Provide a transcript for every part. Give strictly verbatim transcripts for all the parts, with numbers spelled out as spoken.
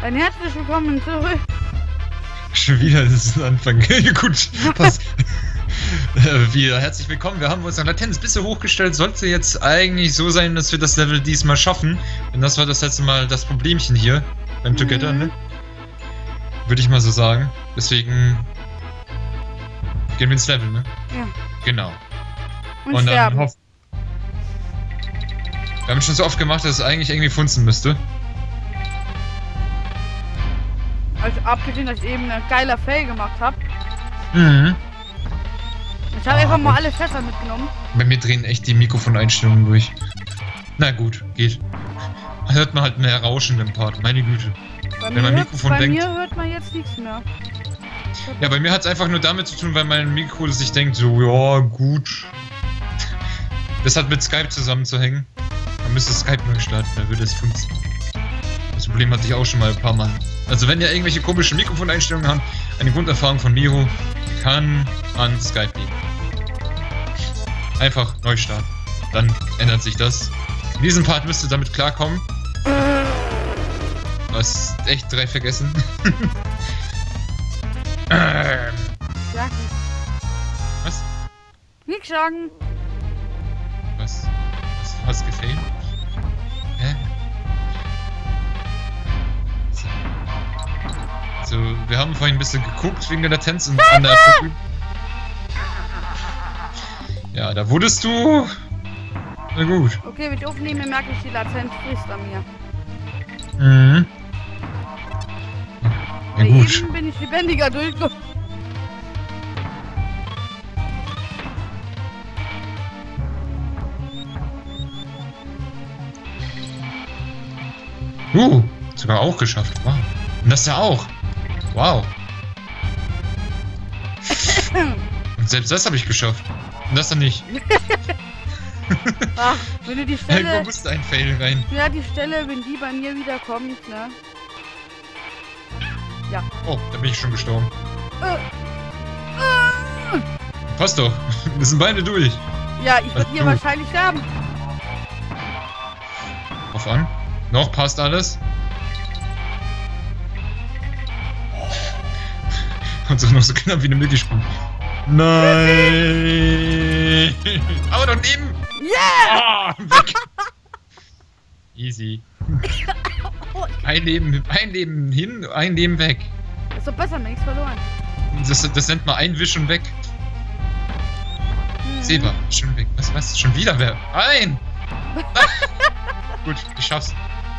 Ein herzlich willkommen zurück. Schon wieder, das ist ein Anfang. Gut, pass. Wieder herzlich willkommen. Wir haben uns an Latenz ein bisschen hochgestellt. Sollte jetzt eigentlich so sein, dass wir das Level diesmal schaffen. Denn das war das letzte Mal das Problemchen hier beim Together, Mhm. ne? Würde ich mal so sagen. Deswegen gehen wir ins Level, ne? Ja. Genau. Und, Und dann sterben. hoff. Wir haben schon so oft gemacht, dass es eigentlich irgendwie funzen müsste. Also abgesehen, dass ich eben ein geiler Fail gemacht habe. Mhm. Ich habe Ah, einfach mal gut. alle Fässer mitgenommen. Bei mir drehen echt die Mikrofoneinstellungen durch. Na gut, geht. Da hört man halt mehr Rauschen im Part, meine Güte. Bei, Wenn mir, mein hört- Mikrofon bei denkt- mir hört man jetzt nichts mehr. Ja, bei mir hat es einfach nur damit zu tun, weil mein Mikro sich denkt, so, ja, gut. Das hat mit Skype zusammenzuhängen. Man müsste Skype neu starten, dann würde es funktionieren. Das Problem hatte ich auch schon mal ein paar Mal. Also wenn ihr irgendwelche komischen Mikrofoneinstellungen habt, eine Grunderfahrung von Miro kann an Skype liegen. Einfach neu starten. Dann ändert sich das. In diesem Part müsst ihr damit klarkommen. Du hast echt drei vergessen. ähm, Ja, was? nichts sagen. Was? Was hast gefällt? Hä? So. So, wir haben vorhin ein bisschen geguckt wegen der Latenz und an der Brücke. Ja, da wurdest du. Na gut. Okay, wenn ich aufnehme, merke ich, die Latenz frisst an mir. Mhm. Ja Bei gut. eben bin ich lebendiger durchgekommen. Uh, sogar auch geschafft. Wow. Und das ja auch. Wow. Und selbst das habe ich geschafft. Und das dann nicht. Ach, wenn du die Irgendwo Stelle... musste ein Fail rein. Ja, die Stelle, wenn die bei mir wieder kommt, ne? Ja. Oh, da bin ich schon gestorben. Äh, äh. Passt doch. Wir sind beide durch. Ja, ich würde Ach, hier du. wahrscheinlich sterben. Auf an. Noch passt alles. Und so noch so knapp wie eine Mittelspur. Nein! Aber daneben! Yeah! Ah, weg! Easy. Ein Leben, ein Leben hin, ein Leben weg. Ist doch besser, wenn nichts verloren. Das, das nennt man Einwisch und weg. Hm. Seba, schon weg. Was, was? Schon wieder wer? Nein! Gut, ich schaff's.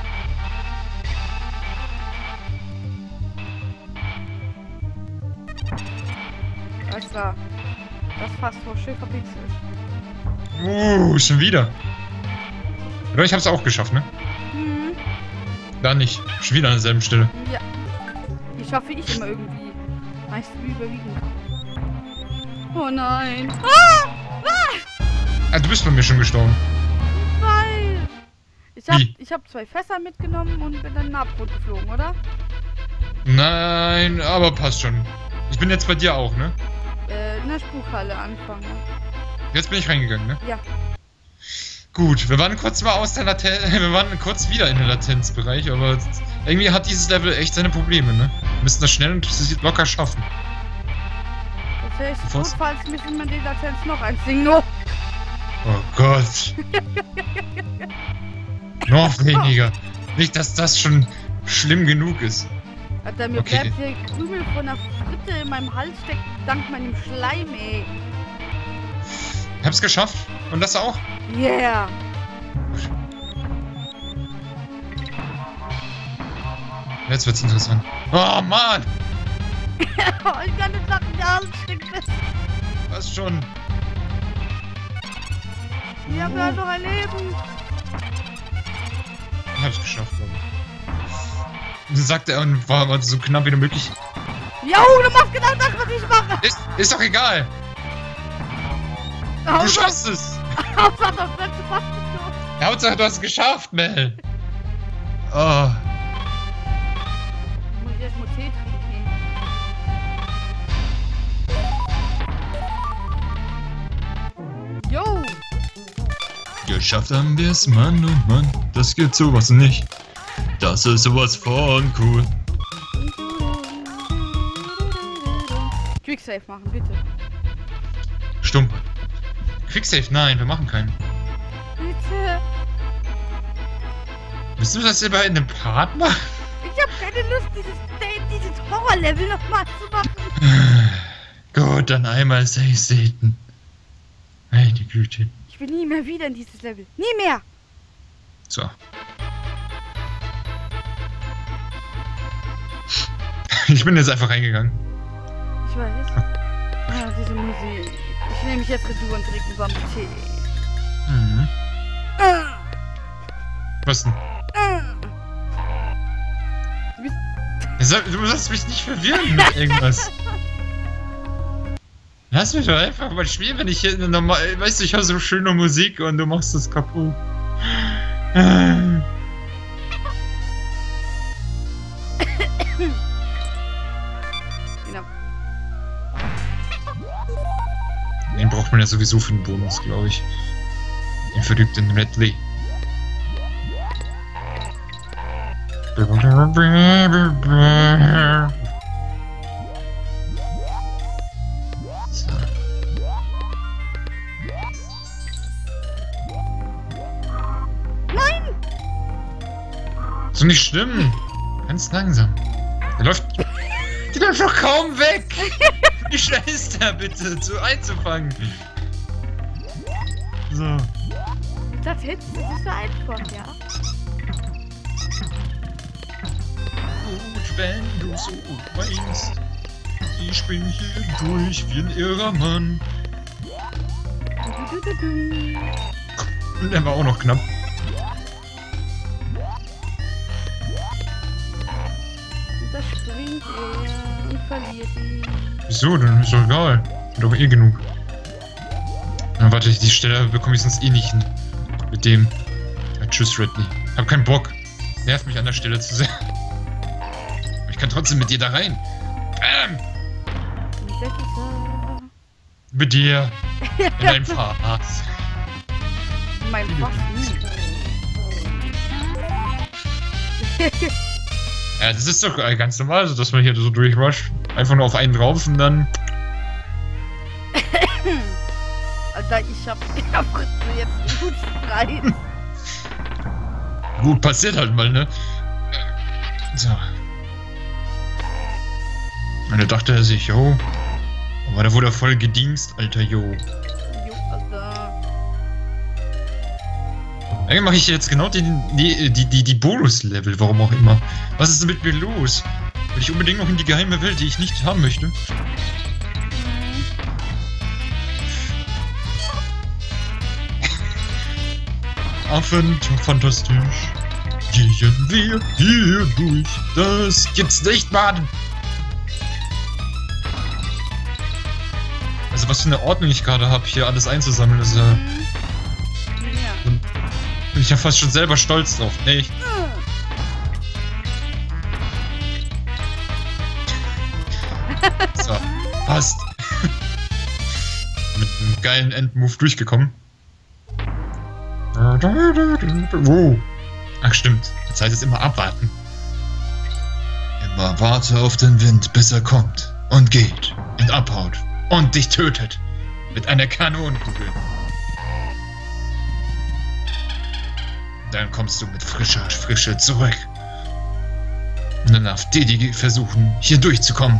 Das war... Das fast vor Schiff verpixelt. Uh, schon wieder. Oder ich hab's auch geschafft, ne? Hm. Da nicht. Schon wieder an derselben Stelle. Ja. Die schaffe ich immer irgendwie. Meist überwiegend. Oh nein. Ah! Ah, du bist bei mir schon gestorben. Weil... Ich hab, Wie? ich hab zwei Fässer mitgenommen und bin dann in den Abgrund geflogen, oder? Nein, aber passt schon. Ich bin jetzt bei dir auch, ne? Äh, in der Spukhalle anfangen. Jetzt bin ich reingegangen, ne? Ja. Gut, wir waren kurz mal aus der Latenz, wir waren kurz wieder in der Latenzbereich, aber irgendwie hat dieses Level echt seine Probleme, ne? Wir müssen das schnell und locker schaffen. Das heißt, Was? notfalls müssen wir die Latenz noch eins singen. No. Oh Gott. Noch weniger. Nicht, dass das schon schlimm genug ist. Alter, mir Okay. bleibt der Krümel von der Fritte in meinem Hals stecken, dank meinem Schleim, ey. Ich hab's geschafft. Und das auch? Yeah. Jetzt wird's interessant. Oh Mann! Oh, ich kann nicht sagen, der Hals steckt fest. Was schon? Wir haben ja noch ein Leben. Ich hab's geschafft, glaube ich. Sagt er und war aber so knapp wie möglich. Jo, du machst genau das, was ich mache. Ist, ist doch egal. Du Hauptsache, schaffst es. Hauptsache, das letzte fast gestorben. Hauptsache, du hast es geschafft, Mel. Oh. Muss ich erst mal Tee trinken? Jo. Geschafft haben wir es, Mann, oh Mann. Das gibt sowas nicht. Das ist sowas von cool. Quicksave machen, bitte. Stumpe. Quicksave? Nein, wir machen keinen. Bitte. Wissen wir, dass ihr bei einem Part macht? Ich hab keine Lust, dieses, dieses Horror-Level nochmal zu machen. Gut, dann einmal Safe Satan. Meine Güte. Ich will nie mehr wieder in dieses Level. Nie mehr. So. Ich bin jetzt einfach reingegangen. Ich weiß. Ah, diese Musik. Ich nehme mich jetzt retour und trinke über den Tee. Mhm. Ah. Was denn? Ah. Du sollst mich nicht verwirren mit irgendwas. Lass mich doch einfach mal spielen, wenn ich hier eine normal... Weißt du, ich höre so schöne Musik und du machst das kaputt. Genau. Den braucht man ja sowieso für den Bonus, glaube ich. Den verrückten Redley. So. Nein! So nicht schlimm. Ganz langsam. Der läuft. Der läuft doch kaum weg! Wie schnell ist der bitte, zu einzufangen? So. Das jetzt, das ist so einfach, ja. Gut, wenn du so meinst. Ich bin hier durch wie ein irrer Mann. Du, du, du, du. Und der war auch noch knapp. Und da springt er und verliert ihn. Wieso? Dann ist doch egal. Doch eh genug. Na warte, die Stelle bekomme ich sonst eh nicht hin. Mit dem. Ja, tschüss, Redley. Hab keinen Bock. Nervt mich an der Stelle zu sehr. Aber ich kann trotzdem mit dir da rein. Bam! Mit dir. In deinem Fass. Mein Fass. Ja, das ist doch ganz normal, also, dass man hier so durchrusht. Einfach nur auf einen drauf und dann... Alter, ich hab, ich hab jetzt einen Hutstrein. Gut, passiert halt mal, ne? So. Und da dachte er sich, jo. Aber da wurde er voll gedingst, Alter, jo. Jo, Alter. Eigentlich mache ich jetzt genau die, die, die, die, die Bonus-Level, warum auch immer. Was ist denn mit mir los? Will ich unbedingt noch in die geheime Welt, die ich nicht haben möchte? Affen, fantastisch. Gehen wir hier durch. Das gibt's nicht, Mann! Also was für eine Ordnung ich gerade habe, hier alles einzusammeln, ist ja... Ja. Bin ich ja fast schon selber stolz drauf. Echt. So, passt. Mit einem geilen Endmove durchgekommen. Wow. Ach stimmt, das heißt jetzt immer abwarten. Immer warte auf den Wind, bis er kommt und geht und abhaut und dich tötet mit einer Kanonenkugel. Dann kommst du mit frischer Frische zurück. Und dann darf Diddy versuchen, hier durchzukommen.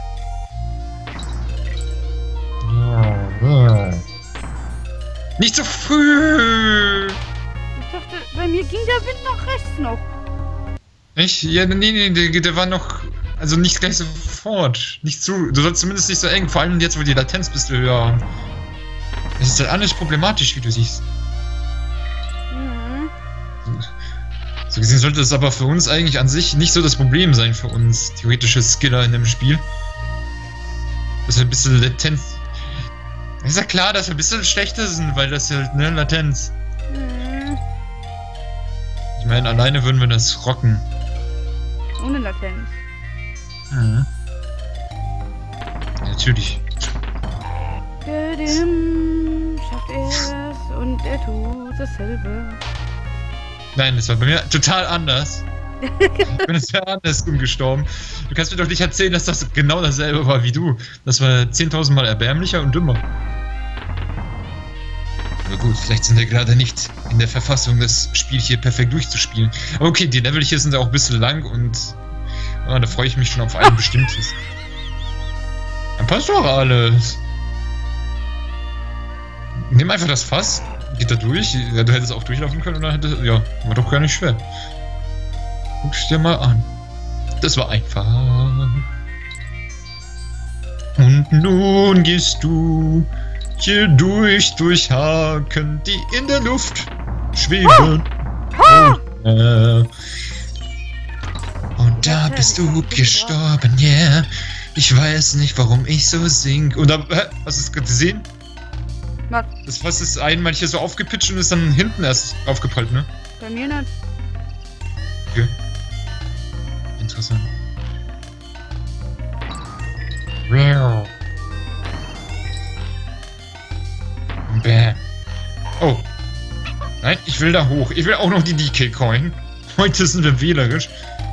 Nicht so früh! Ich dachte, bei mir ging der Wind nach rechts noch. Echt? Ja, nee, nee, der, der war noch... Also nicht gleich sofort. Nicht zu... Du sollst zumindest nicht so eng, vor allem jetzt, wo die Latenz bist du höher. Es ist halt alles problematisch, wie du siehst. Mhm. So gesehen sollte es aber für uns eigentlich an sich nicht so das Problem sein, für uns theoretische Skiller in dem Spiel. Dass wir ein bisschen Latenz... Ist ja klar, dass wir ein bisschen schlechter sind, weil das halt, ne, Latenz. Mhm. Ich meine, alleine würden wir das rocken. Ohne Latenz. Mhm. Ja, natürlich. Gedim, schafft er's und er tut dasselbe. Nein, das war bei mir total anders. Ich bin jetzt per andersrum gestorben. Du kannst mir doch nicht erzählen, dass das genau dasselbe war wie du. Das war zehntausend Mal erbärmlicher und dümmer. Aber gut, vielleicht sind wir gerade nicht in der Verfassung, das Spiel hier perfekt durchzuspielen. Aber okay, die Level hier sind ja auch ein bisschen lang und ah, da freue ich mich schon auf ein bestimmtes. Dann passt doch alles. Nimm einfach das Fass, geht da durch. Ja, du hättest auch durchlaufen können und dann hätte, ja, war doch gar nicht schwer. Guck's dir mal an. Das war einfach. Und nun gehst du hier durch, durch Haken, die in der Luft schweben. Oh. Und, äh, und da bist du gestorben, yeah. Ich weiß nicht, warum ich so sing. Und da, hä? Hast du es gerade gesehen? Was? Das Fass ist einmal hier so aufgepitcht und ist dann hinten erst aufgepallt, ne? Bei mir nicht. Okay. Interessant. Bäh. Oh. Nein, ich will da hoch. Ich will auch noch die D K-Coin. Heute sind wir wählerisch.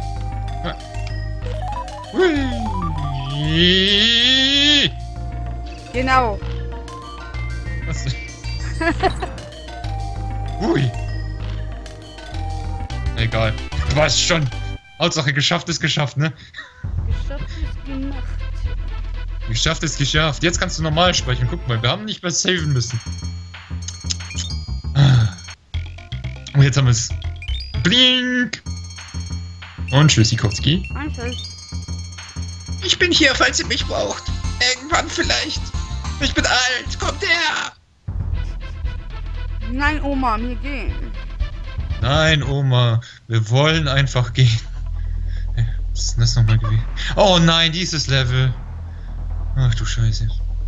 Hui. Genau. Was denn? Hui. Egal. Du weißt schon. Hauptsache geschafft ist geschafft, ne? Geschafft ist gemacht. Geschafft ist geschafft. Jetzt kannst du normal sprechen. Guck mal, wir haben nicht mehr saven müssen. Und jetzt haben wir es. Blink! Und Tschüssikowski. Ich bin hier, falls ihr mich braucht. Irgendwann vielleicht. Ich bin alt. Kommt her! Nein, Oma, wir gehen. Nein, Oma. Wir wollen einfach gehen. Was ist denn das nochmal gewesen? Oh nein, dieses Level. Ach du Scheiße.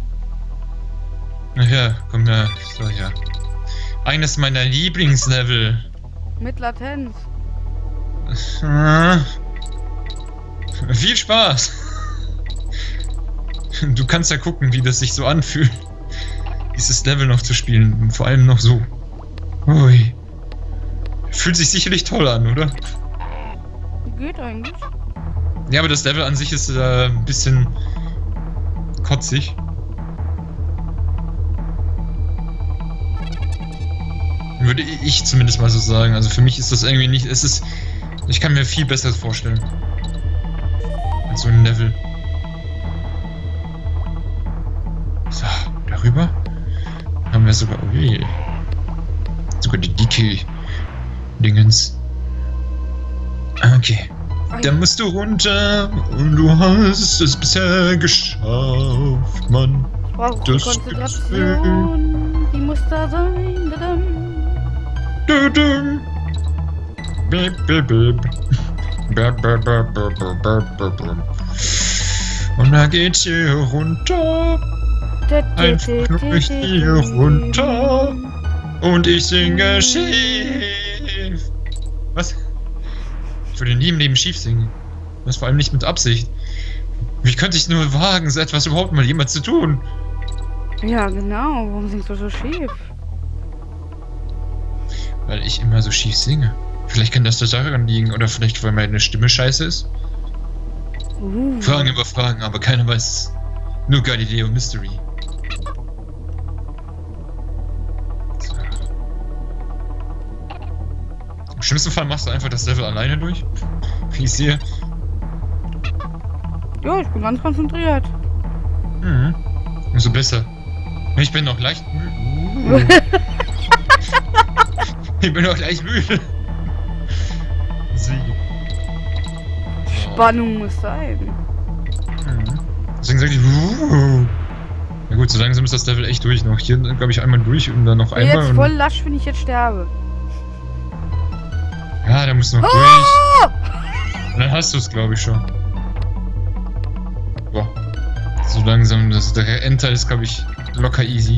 Na ja, komm her. So, ja. Eines meiner Lieblingslevel. Mit Latenz. Äh, viel Spaß. Du kannst ja gucken, wie das sich so anfühlt, dieses Level noch zu spielen. Und vor allem noch so. Ui. Fühlt sich sicherlich toll an, oder? Geht eigentlich. Ja, aber das Level an sich ist äh, ein bisschen kotzig. Würde ich zumindest mal so sagen. Also für mich ist das irgendwie nicht. Es ist. Ich kann mir viel Besseres vorstellen. Als so ein Level. So, darüber haben wir sogar. Ui, sogar die D K-Dingens. Okay. Dann musst du runter und du hast es bisher geschafft, Mann. Ich brauche die Konzentration. Die muss da sein. Du, du. Bip, bip, bip. Bip, bip, bip, bip, bip, bip, bip. Und da geht's hier runter. Einfach nur hier runter. Und ich singe schief. Was? Ich würde nie im Leben schief singen. Das vor allem nicht mit Absicht. Wie könnte ich nur wagen, so etwas überhaupt mal jemand zu tun? Ja, genau. Warum singst du so schief? Weil ich immer so schief singe. Vielleicht kann das daran liegen. Oder vielleicht, weil meine Stimme scheiße ist. Uh. Fragen über Fragen, aber keiner weiß es. Nur Galileo Mystery. So. Im schlimmsten Fall machst du einfach das Level alleine durch. Wie ich sehe. Ja, ich bin ganz konzentriert. Mhm. Umso besser. Ich bin noch leicht müde. Ich bin noch leicht müde. Siege. Spannung muss sein. Mhm. Deswegen sag ich. Na gut, so langsam ist das Level echt durch noch. Hier glaube ich einmal durch und dann noch Ich bin einmal. jetzt voll lasch, wenn ich jetzt sterbe. Ja, da musst du noch Oh! durch. Und dann hast du es, glaube ich, schon. Boah. So langsam, das, der Endteil ist, glaube ich, locker easy.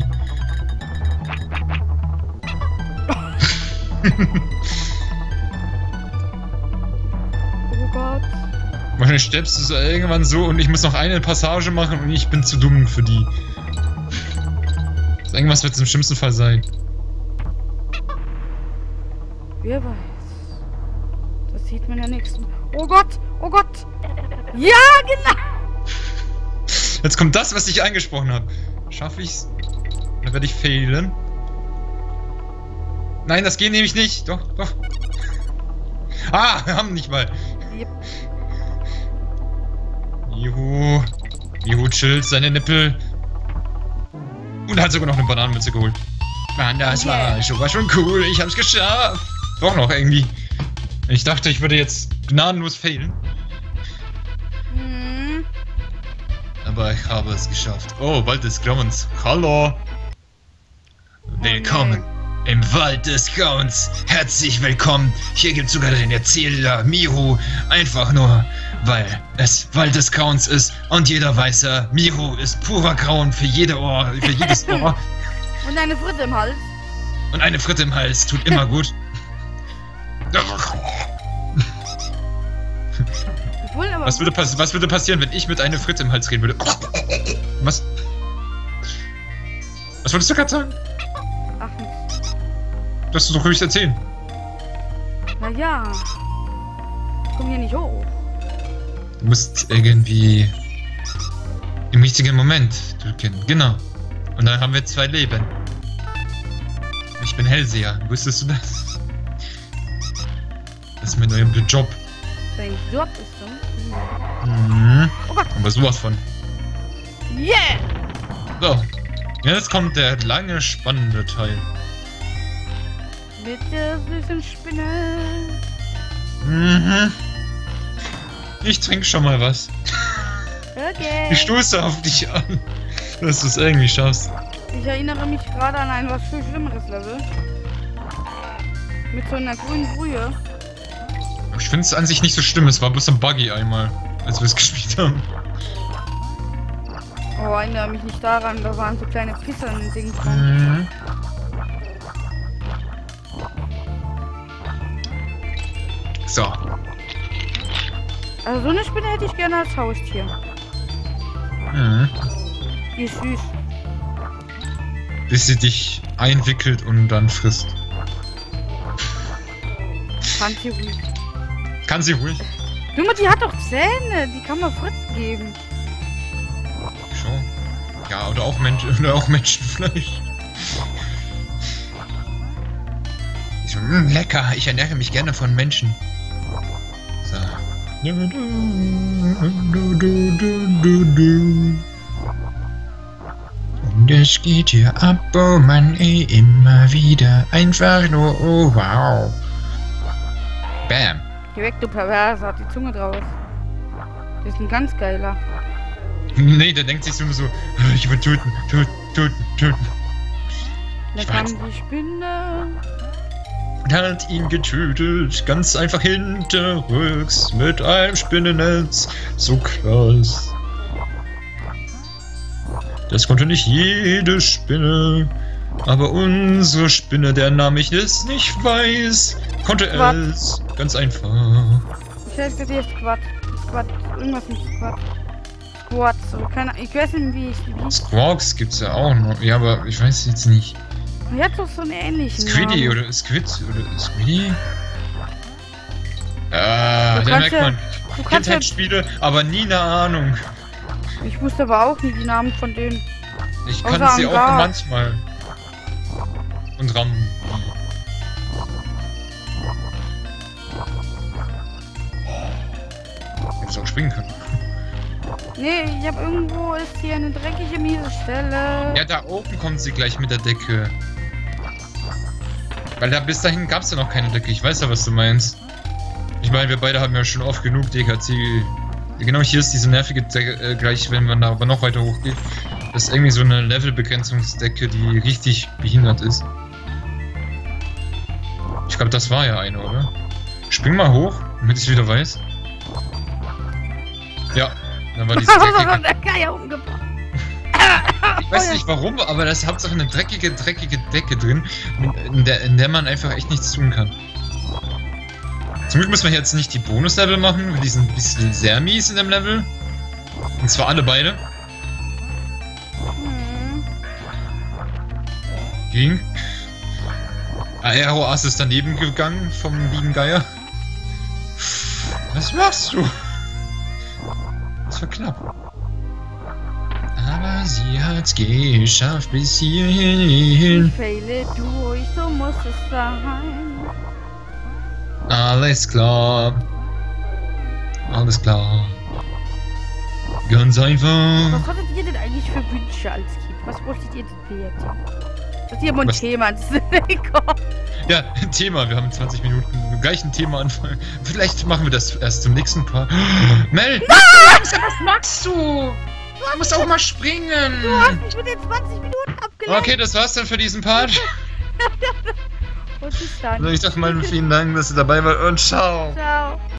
Oh Gott. Wahrscheinlich stirbst du so irgendwann so und ich muss noch eine Passage machen und ich bin zu dumm für die. Irgendwas wird es im schlimmsten Fall sein. Wer weiß. Das sieht man ja nichts. Oh Gott, oh Gott. Ja, genau. Jetzt kommt das, was ich angesprochen habe. Schaffe ich's? Dann werde ich fehlen. Nein, das geht nämlich nicht. Doch, doch. Ah, wir haben nicht mal. Yep. Juhu. Juhu chillt seine Nippel. Und hat sogar noch eine Bananenmütze geholt. Mann, das Yeah. war schon, war schon cool. Ich hab's geschafft. Doch noch irgendwie. Ich dachte, ich würde jetzt gnadenlos failen. Hm. Aber ich habe es geschafft. Oh, Wald des Grauens. Hallo. Willkommen im Wald des Grauens. Herzlich willkommen. Hier gibt's sogar den Erzähler Miru. Einfach nur, weil es Wald des Grauens ist. Und jeder weiß ja, Miru ist purer Grauen für jede Ohr, für jedes Ohr. Und eine Fritte im Hals. Und eine Fritte im Hals tut immer gut. Obwohl, aber Was würde, pass was würde passieren, wenn ich mit einer Fritte im Hals reden würde? Was? Was wolltest du gerade sagen? Ach, nix. Das du doch ruhig erzählen. Na ja. Ich komm hier nicht hoch. Du musst irgendwie im richtigen Moment drücken. Genau. Und dann haben wir zwei Leben. Ich bin Hellseher. Wusstest du das? Das ist mein neuer Job. Dein Job ist so. Mhm. Oh Gott. Aber sowas von. Yeah! So. Jetzt kommt der lange, spannende Teil. Mit der süßen Spinne. Mhm. Ich trinke schon mal was. Okay. Ich stoße auf dich an, dass du es irgendwie schaffst. Ich erinnere mich gerade an ein was viel schlimmeres Level. Mit so einer grünen Brühe. Ich finde es an sich nicht so schlimm, es war bloß ein Buggy einmal, als wir es gespielt haben. Oh, erinnere mich nicht daran, da waren so kleine Pisser in den Ding dran. Mhm. So. Also so eine Spinne hätte ich gerne als Haustier. Mhm. Die ist süß. Bis sie dich einwickelt und dann frisst. Kann sie ruhig. Kann sie ruhig. Junge, die hat doch Zähne. Die kann man Fritten geben. Schon. Ja, oder auch, Mensch oder auch Menschenfleisch. Ich so, mh, lecker, ich ernähre mich gerne von Menschen. So. Und es geht hier ab, oh Mann, ey, immer wieder. Einfach nur, oh wow. Bam. Geh weg, du Perverse. Hat die Zunge draus. Das ist ein ganz geiler. Nee, der denkt sich so nur so, ich will töten, töten, töten, töten. Da Ich kam weiß. die Spinne. Und hat ihn getötet, ganz einfach hinterrücks, mit einem Spinnennetz, so krass. Das konnte nicht jede Spinne, aber unsere Spinne, der Name ich es nicht weiß, konnte Squat. es ganz einfach. Ich heiße dir Squat. Squat. Irgendwas mit Squat. Squat. So, keine, ich weiß nicht, wie ich wie. Squawks gibt's ja auch noch, ja, aber ich weiß jetzt nicht. Die hat doch so einen ähnlichen Squiddy Namen. oder Squid oder Squiddy? Ah, Du da kannst merkt ja- man, Du kannst ja, Kindheitsspiele, aber nie eine Ahnung. ich wusste aber auch nie die Namen von denen. Ich Außer kann sie auch Angard. manchmal. Und Ram. Hättest auch springen können. Nee, ich hab irgendwo ist hier eine dreckige, miese Stelle. Ja, da oben kommt sie gleich mit der Decke. Weil da bis dahin gab es ja noch keine Decke. Ich weiß ja, was du meinst. Ich meine, wir beide haben ja schon oft genug D K C. Genau hier ist diese nervige Decke, äh, gleich wenn man da aber noch weiter hoch geht. Das ist irgendwie so eine Levelbegrenzungsdecke, die richtig behindert ist. Ich glaube, das war ja eine, oder? Spring mal hoch, damit ich es wieder weiß. Ja, dann war diese Decke. der Geier umgebracht. Ich weiß nicht warum, aber da ist Hauptsache eine dreckige, dreckige Decke drin, in der, in der man einfach echt nichts tun kann. Zum Glück müssen wir jetzt nicht die Bonus-Level machen, weil die sind ein bisschen sehr mies in dem Level. Und zwar alle beide. Hm. Ging. Aero-Ass ist daneben gegangen vom lieben Geier. Was machst du? Das war knapp. Aber sie hat's geschafft bis hierhin. Ich fehle durch, so muss es sein. Alles klar. Alles klar. Ganz einfach. Was hattet ihr denn eigentlich für Wünsche als Kind? Was wolltet ihr denn werden? Das ist ja mal ein Was? Thema. Das ist Ja, Thema. Wir haben zwanzig Minuten. Gleich ein Thema anfangen. Vielleicht machen wir das erst zum nächsten Part. Mel! Nein! Was machst du? Du musst auch mal springen. Du hast mich mit den zwanzig Minuten abgelenkt. Okay, das war's dann für diesen Part. Und bis dann. Also ich sag mal vielen Dank, dass du dabei warst und ciao. Ciao.